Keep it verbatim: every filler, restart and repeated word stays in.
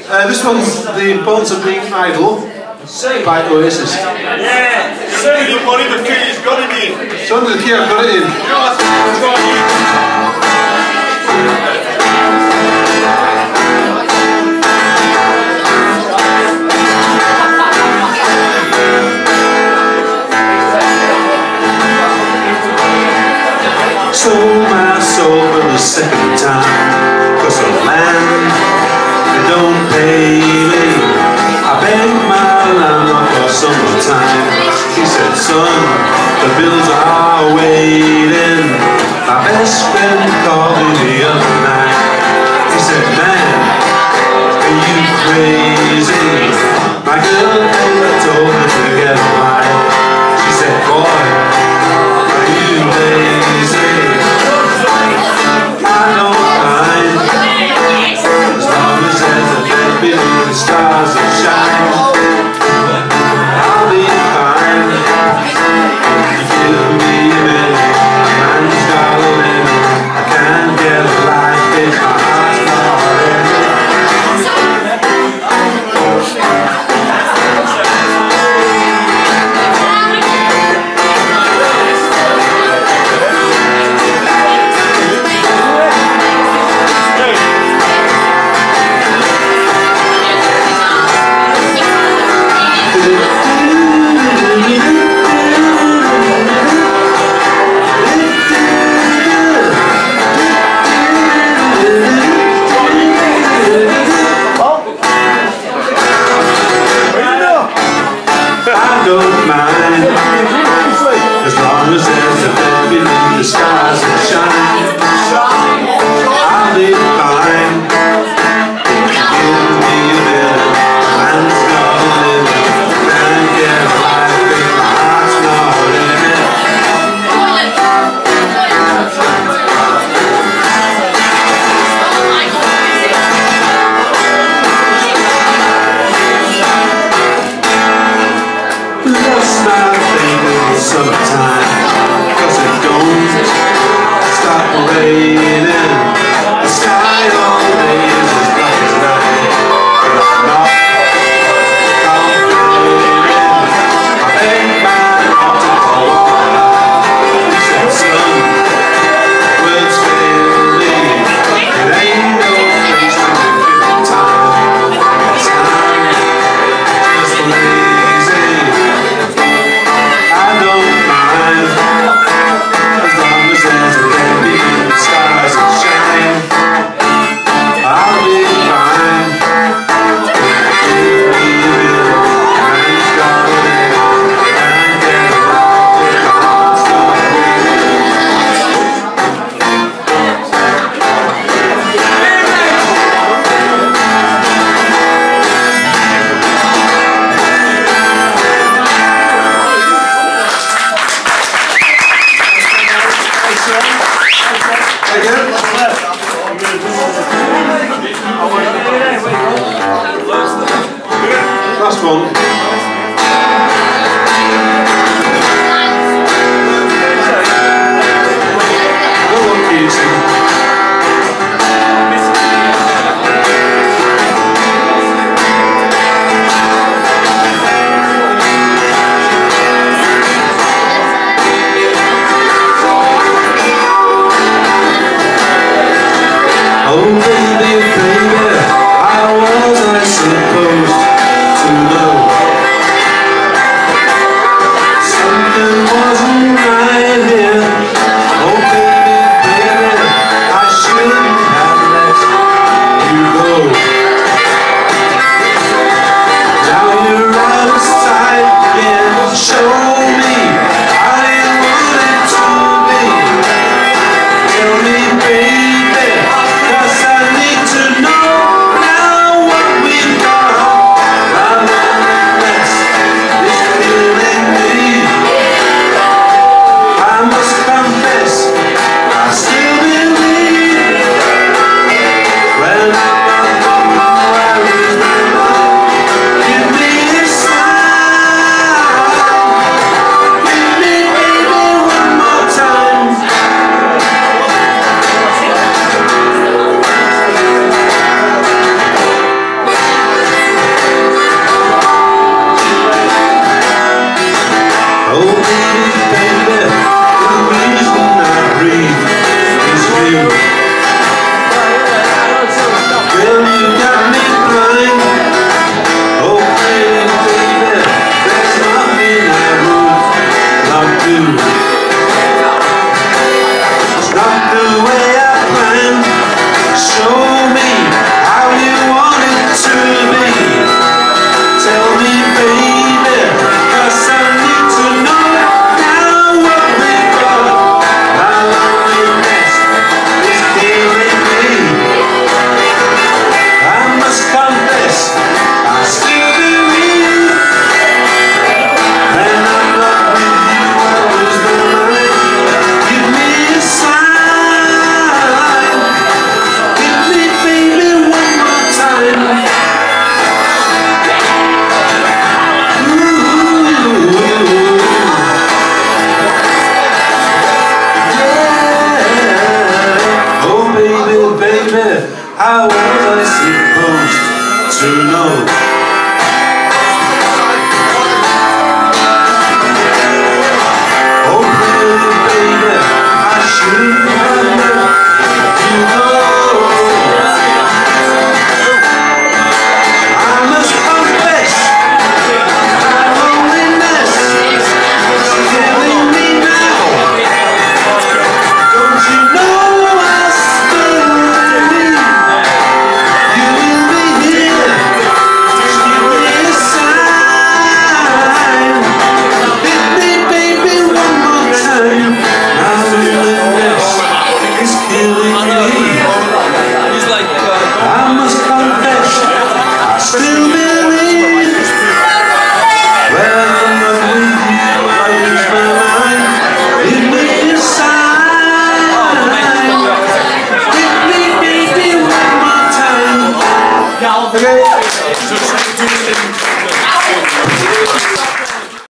Uh, this one's The Importance of Being Idle by Oasis. Yeah! Send me the money, the key, he's got it in. Send me the key, I've got it in. Sold my soul for the second time, 'cause the land, they don't pay me. I begged my landlord for some more time. He said, son, the bills are waiting. My best friend called me the other night. He said, man, are you crazy? My girlfriend told me to get a life. She said, boy, are you lazy? The stars that shine, I'll be fine. Give me a minute, my mind's got a limit. I can't get a life if my heart's not in it. Don't mind, as long as there's a bed beneath the stars that shine, I'll be fine. Give me a minute, man's got a limit. Can't get a life if my heart's not in it. Summertime, 'cause it don't stop raining. The sky all day is as black as night, but I'm not complaining. I beg my heart to fall apart. He said, son, words fail me. It ain't no place to live in time. It's time, just lazy. I don't mind, as long as there's a baby and the stars that shine, I'll be fine. Give me a minute, time's got a limit. Can't get a life if my heart's not last one. Go on, Houston. Oh baby, baby, how was I supposed to know? was I supposed to know? Oh baby, baby, I should have known. You know, I must confess, my loneliness is killing me now. Don't you know I still believe you will be here? Just give me a sign. Hit me, baby, one more time. My loneliness is killing me. I must confess, I still believe. When I'm not with you, I lose my mind. Give me a sign. Hit me, baby, one more time. Ja,